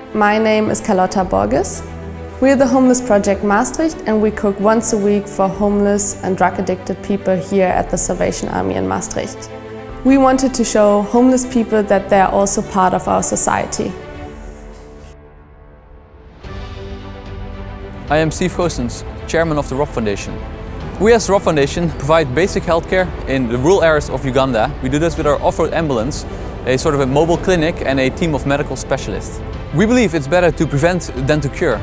My name is Carlotta Borges. We're the Homeless Project Maastricht, and we cook once a week for homeless and drug-addicted people here at the Salvation Army in Maastricht. We wanted to show homeless people that they are also part of our society. I am Steve Goossens, Chairman of the Rob Foundation. We as the Rob Foundation provide basic healthcare in the rural areas of Uganda. We do this with our off-road ambulance, a sort of a mobile clinic and a team of medical specialists. We believe it's better to prevent than to cure.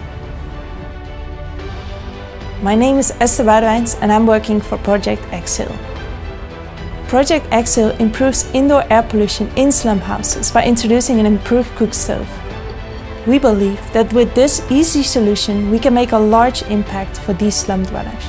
My name is Esther Boudewijns and I'm working for Project Exhale. Project Exhale improves indoor air pollution in slum houses by introducing an improved cook stove. We believe that with this easy solution we can make a large impact for these slum dwellers.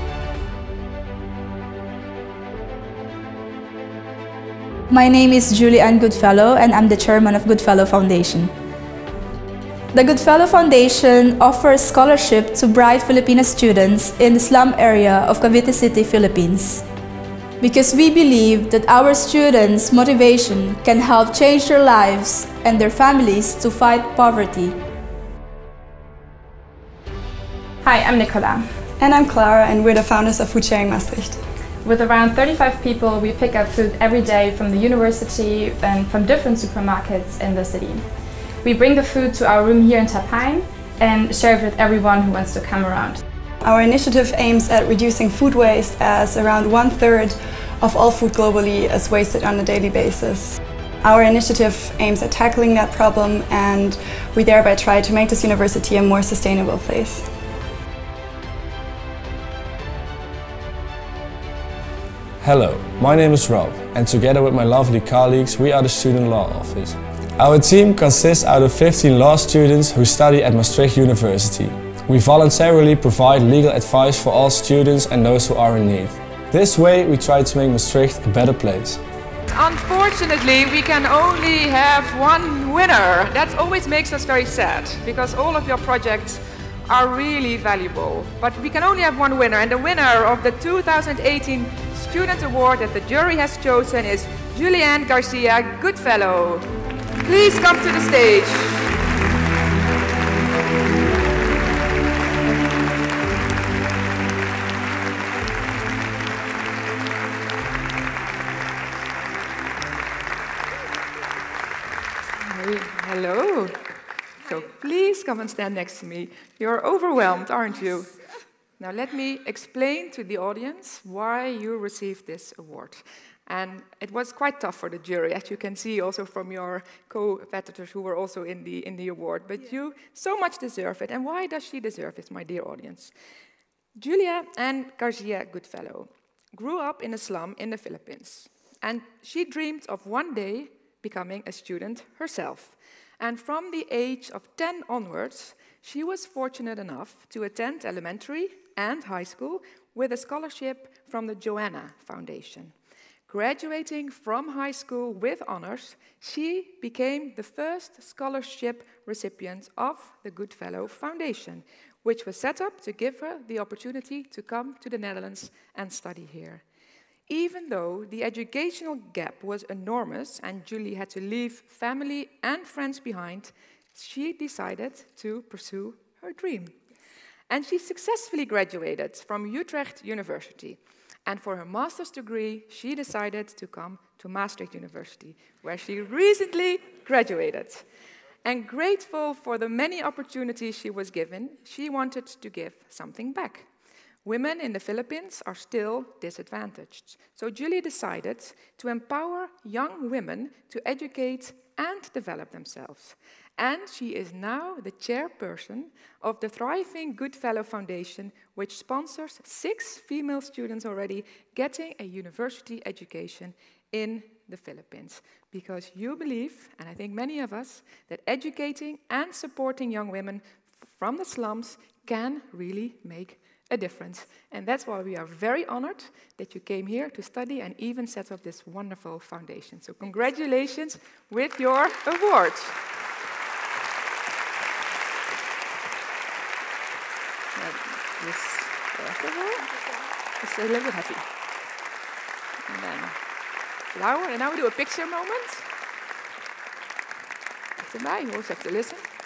My name is Julie Ann Goodfellow and I'm the chairman of Goodfellow Foundation. The Goodfellow Foundation offers scholarship to bright Filipino students in the slum area of Cavite City, Philippines. Because we believe that our students' motivation can help change their lives and their families to fight poverty. Hi, I'm Nicola. And I'm Clara, and we're the founders of Food Sharing Maastricht. With around 35 people, we pick up food every day from the university and from different supermarkets in the city. We bring the food to our room here in Tapijn and share it with everyone who wants to come around. Our initiative aims at reducing food waste, as around 1/3 of all food globally is wasted on a daily basis. Our initiative aims at tackling that problem, and we thereby try to make this university a more sustainable place. Hello, my name is Rob, and together with my lovely colleagues we are the Student Law Office. Our team consists out of 15 law students who study at Maastricht University. We voluntarily provide legal advice for all students and those who are in need. This way we try to make Maastricht a better place. Unfortunately, we can only have one winner. That always makes us very sad, because all of your projects are really valuable. But we can only have one winner, and the winner of the 2018 Student Award that the jury has chosen is Julianne Garcia Goodfellow. Please come to the stage. Hello. So please come and stand next to me. You're overwhelmed, aren't you? Now let me explain to the audience why you received this award. And it was quite tough for the jury, as you can see also from your co-competitors who were also in the award. But you so much deserve it. And why does she deserve it, my dear audience? Julianne Garcia Goodfellow grew up in a slum in the Philippines. And she dreamed of one day becoming a student herself. And from the age of 10 onwards, she was fortunate enough to attend elementary and high school with a scholarship from the Joanna Foundation. Graduating from high school with honors, she became the first scholarship recipient of the Goodfellow Foundation, which was set up to give her the opportunity to come to the Netherlands and study here. Even though the educational gap was enormous and Julie had to leave family and friends behind, she decided to pursue her dream. And she successfully graduated from Utrecht University. And for her master's degree, she decided to come to Maastricht University, where she recently graduated. And grateful for the many opportunities she was given, she wanted to give something back. Women in the Philippines are still disadvantaged. So Julie decided to empower young women to educate and develop themselves. And she is now the chairperson of the thriving Goodfellow Foundation, which sponsors 6 female students already getting a university education in the Philippines. Because you believe, and I think many of us, that educating and supporting young women from the slums can really make a difference. And that's why we are very honored that you came here to study and even set up this wonderful foundation. So congratulations with your award. It's a little bit heavy. And then flower, and now we do a picture moment. erbij. You also have to listen.